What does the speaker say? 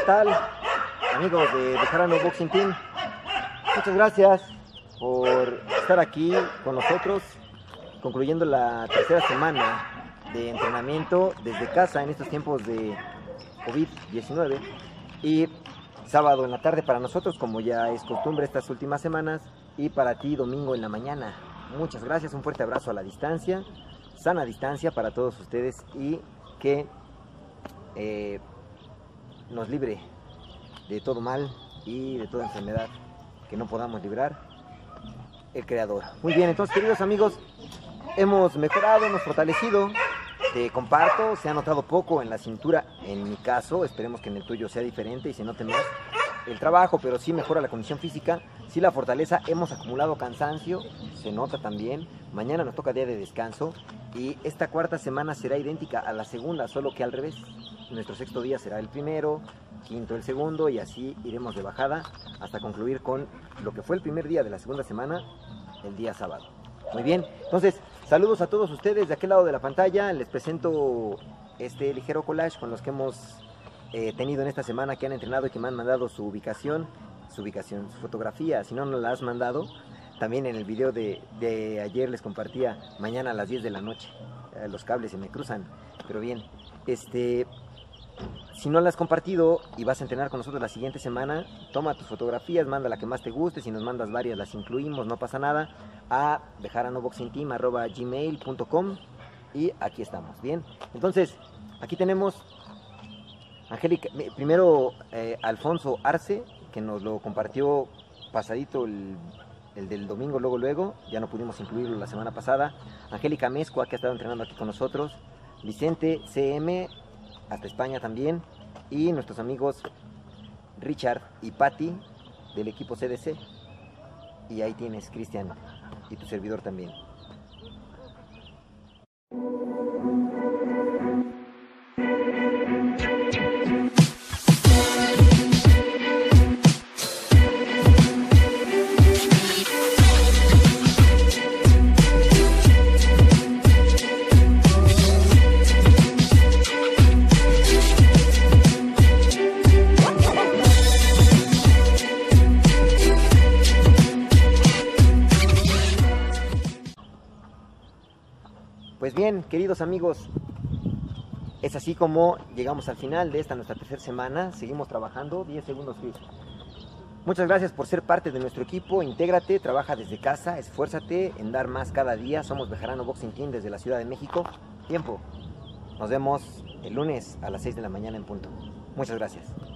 ¿qué tal? Amigos de Bejarano Boxing Team, muchas gracias por estar aquí con nosotros, concluyendo la tercera semana de entrenamiento desde casa en estos tiempos de COVID-19 y sábado en la tarde para nosotros, como ya es costumbre estas últimas semanas, y para ti domingo en la mañana. Muchas gracias, un fuerte abrazo a la distancia, sana distancia para todos ustedes y que nos libre de todo mal y de toda enfermedad que no podamos librar el Creador. Muy bien, entonces, queridos amigos, hemos mejorado, hemos fortalecido. Te comparto, se ha notado poco en la cintura en mi caso, esperemos que en el tuyo sea diferente y se note más el trabajo, pero sí mejora la condición física, sí la fortaleza. Hemos acumulado cansancio, se nota también. Mañana nos toca día de descanso y esta cuarta semana será idéntica a la segunda, solo que al revés. Nuestro sexto día será el primero, quinto el segundo, y así iremos de bajada hasta concluir con lo que fue el primer día de la segunda semana, el día sábado. Muy bien, entonces saludos a todos ustedes de aquel lado de la pantalla. Les presento este ligero collage con los que hemos tenido en esta semana, que han entrenado y que me han mandado su ubicación, su fotografía. Si no nos la has mandado, también en el video de ayer les compartía, mañana a las 10 de la noche. Los cables se me cruzan, pero bien, si no la has compartido y vas a entrenar con nosotros la siguiente semana, toma tus fotografías, manda la que más te guste. Si nos mandas varias, las incluimos, no pasa nada, a bejaranoboxingteam@gmail.com, y aquí estamos. Bien, entonces aquí tenemos Angélica, primero Alfonso Arce, que nos lo compartió pasadito el del domingo, luego, ya no pudimos incluirlo la semana pasada. Angélica Mezcua, que ha estado entrenando aquí con nosotros, Vicente CM, hasta España también, y nuestros amigos Richard y Patti del equipo CDC, y ahí tienes Cristian y tu servidor también. Pues bien, queridos amigos, es así como llegamos al final de esta nuestra tercera semana. Seguimos trabajando. 10 segundos, Chris. Muchas gracias por ser parte de nuestro equipo. Intégrate, trabaja desde casa, esfuérzate en dar más cada día. Somos Bejarano Boxing Team desde la Ciudad de México. Tiempo. Nos vemos el lunes a las 6 de la mañana en punto. Muchas gracias.